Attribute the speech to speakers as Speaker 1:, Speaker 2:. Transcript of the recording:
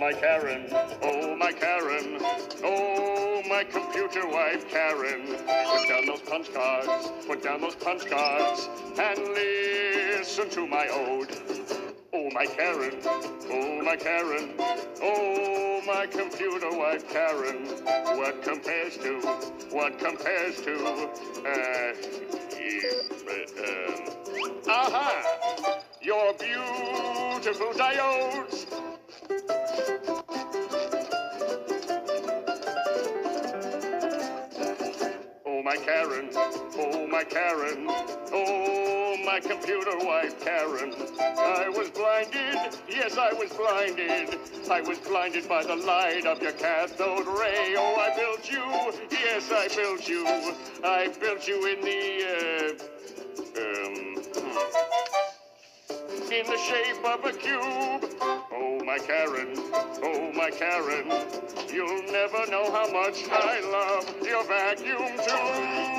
Speaker 1: my Karen, oh my Karen, oh my computer wife Karen. Put down those punch cards, put down those punch cards, and listen to my ode. Oh my Karen, oh my Karen, oh my computer wife Karen. What compares to aha! Your beautiful diodes. Oh my Karen, oh my Karen, oh my computer wife Karen. I was blinded, yes I was blinded. I was blinded by the light of your cathode ray. Oh, I built you, yes I built you. I built you in the shape of a cube. Oh my Karen, you'll never know how much I love your vacuum tube.